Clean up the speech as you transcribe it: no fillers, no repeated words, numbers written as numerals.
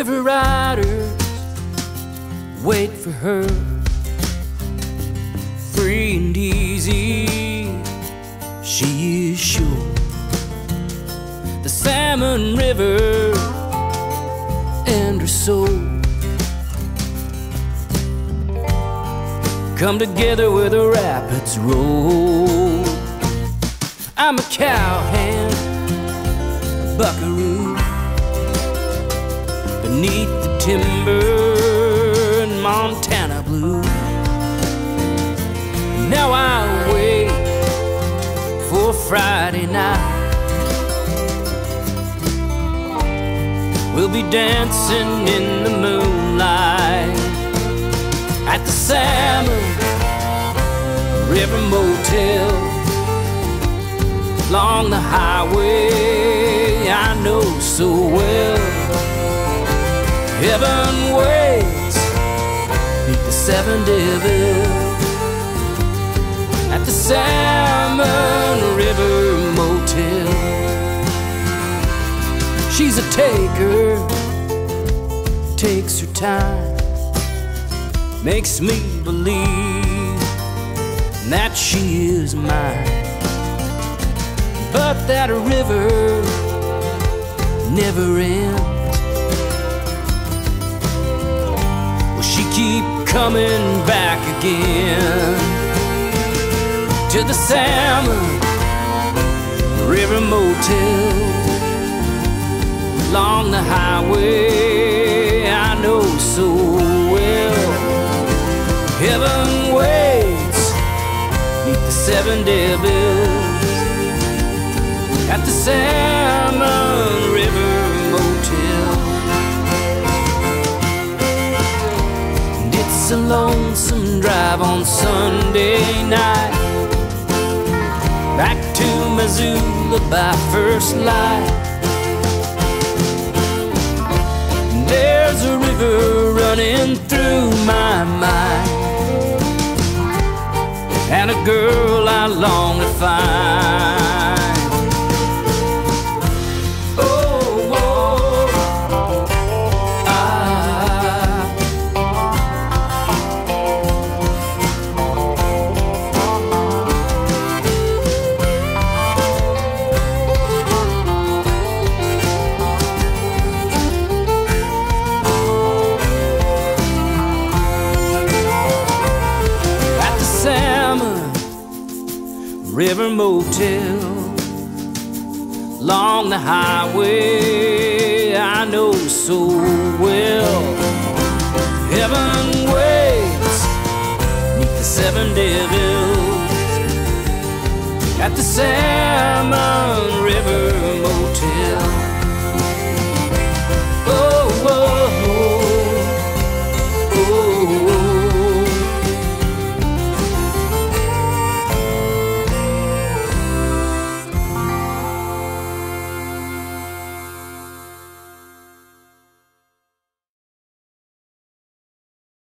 river riders wait for her. Free and easy, she is sure. The Salmon River and her soul come together where the rapids roll. I'm a cowhand, buckaroo, beneath the timber in Montana blue. Now I wait for Friday night. We'll be dancing in the moonlight at the Salmon River Motel, along the highway I know so well. Heaven waits beneath the seven devils at the Salmon River Motel. She's a taker, takes her time, makes me believe that she is mine. But that river never ends. Will she keep coming back again to the Salmon River Motel, along the highway I know so well? Heaven waits beneath the seven devils at the Salmon River Motel. And it's a lonesome drive on Sunday night, back to Missoula by first light. There's a river running through my mind, and a girl I long to find. Oh, oh, River Motel, along the highway I know so well. Heaven waits beneath the seven devils at the Salmon River Motel.